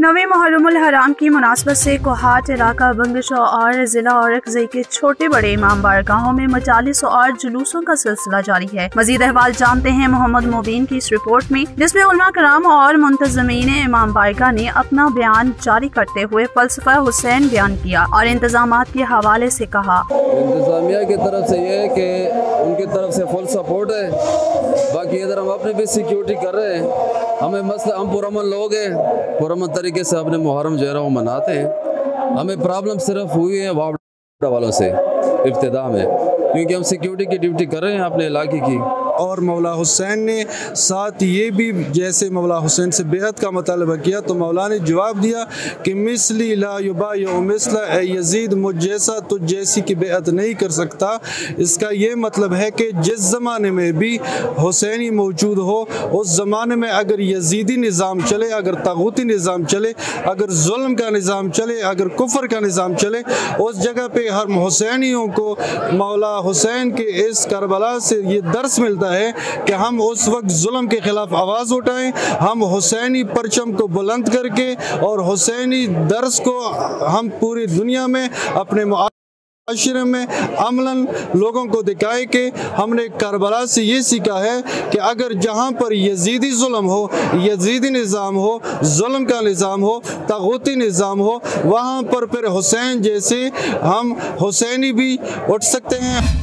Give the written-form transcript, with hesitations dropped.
नवी मुहर्रमुल हराम की मुनासबत से कोहाट इलाका बंगशा और जिला औरकज़ई के छोटे बड़े इमाम बारगाहों में मजालिस और जुलूसों का सिलसिला जारी है। मजीद अहवाल जानते हैं मोहम्मद मुबीन की इस रिपोर्ट में, जिसमें उलमा कराम और मुंतज़मीन इमाम बारगाह ने अपना बयान जारी करते हुए फलसफा हुसैन बयान किया और इंतजामात के हवाले से कहा। इंतजामिया की तरफ से ये है कि उनकी तरफ से फुल सपोर्ट है। बाकी इधर हम अपनी भी सिक्योरिटी कर रहे हैं। हमें मसला, हम पुरअमन लोग हैं, पुरअमन तरीके से अपने मुहर्रम जो है वो मनाते हैं। हमें प्रॉब्लम सिर्फ हुई है वापडा वालों से इब्तिदा में, क्योंकि हम सिक्योरिटी की ड्यूटी कर रहे हैं अपने इलाके की। और मौला हुसैन ने साथ ये भी, जैसे मौला हुसैन से बेअत का मुतालबा किया तो मौला ने जवाब दिया कि मिसली ला युबायु मिसला, यजीद मुझ जैसा तुझ जैसी की बेअत नहीं कर सकता। इसका ये मतलब है कि जिस ज़माने में भी हुसैनी मौजूद हो, उस ज़माने में अगर यजीदी निज़ाम चले, अगर तागूती निज़ाम चले, अगर जुल्म का निज़ाम चले, अगर कुफ्र का निज़ाम चले, उस जगह पे हर हुसैनियों को मौला हुसैन के इस करबला से ये दर्स मिलता है कि हम उस वक्त जुल्म के खिलाफ आवाज़ उठाएं, हम हुसैनी परचम को बुलंद करके और हुसैनी दर्स को हम पूरी दुनिया में अपने माशरे में अमलन लोगों को दिखाए कि हमने करबला से ये सीखा है कि अगर जहाँ पर यजीदी जुल्म हो, यजीदी निज़ाम हो, जुल्म का निज़ाम हो, तागूती निज़ाम हो, वहाँ पर फिर हुसैन जैसे हम हुसैनी भी उठ सकते हैं।